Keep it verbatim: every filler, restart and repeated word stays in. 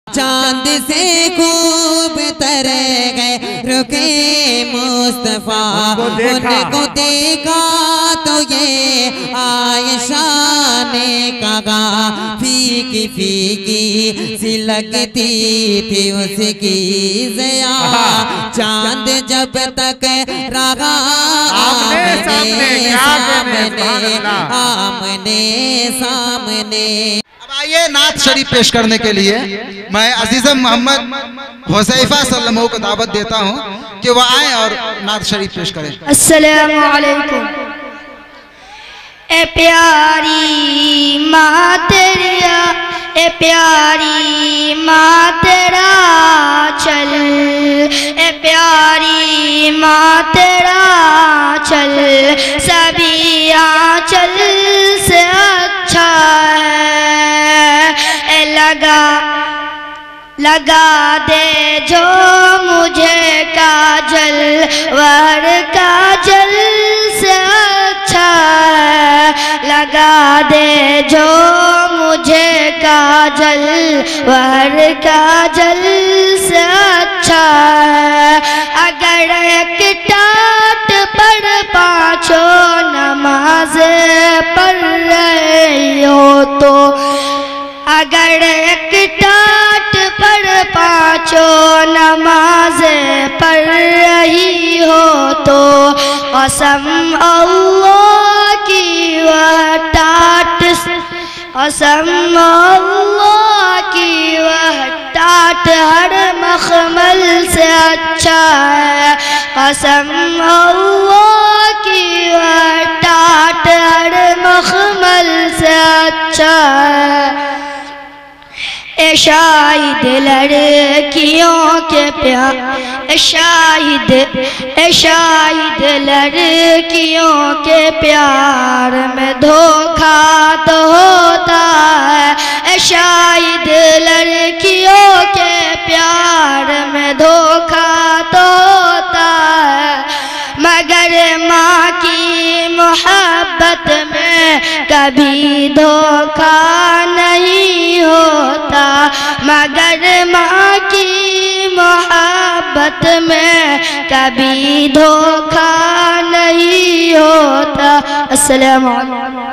چاند سے خوب تر گئے رکے مصطفیٰ، ان کو دیکھا تو یہ عائشہ نے کہا پھیکی پھیکی سی لگتی تھی اس کی ضیا، چاند جب تک رہا آمنے آمنے سامنے۔ اب آئیے نعت شریف پیش کرنے کے لیے میں عزیزم محمد حذیفہ صلی اللہ علیہ وسلم کو دعوت دیتا ہوں کہ وہ آئیں اور نعت شریف پیش کریں۔ السلام علیکم۔ اے پیاری ماں تیریا، اے پیاری ماں تیرا چل، اے پیاری ماں تیرا چل، سبھی آنچل سے اچھا ہے، اے لگا لگا دے جو مجھے کاجل، ور کاجل سے اچھا ہے، لگا دے جو مجھے کاجل، ور کاجل سے اچھا ہے، اگر ایک ٹاٹ پر پانچوں نماز پڑھ رہی ہو تو، اگر ایک ٹاٹ پر پانچوں نماز پڑھ رہی ہو تو، قسم اللہ کی وہ ٹاٹ، قسم اللہ کی وہ ٹاٹ ہر مخمل سے اچھا ہے، قسم اللہ کی وہ ٹاٹ ہر مخمل سے اچھا ہے، اے شاہد لڑکیوں کے پیار، اے شاہد اے شاہد لڑکیوں کے پیار میں دھوکہ تو ہوتا ہے، اے شاہد لڑکیوں کے پیار میں دھوکہ تو ہوتا ہے، مگر ماں کی محبت میں کبھی دھوکہ نہیں ہوتا، مگر ماں کی محبت میں کبھی دھوکہ نہیں ہوتا۔ السلام علیکم۔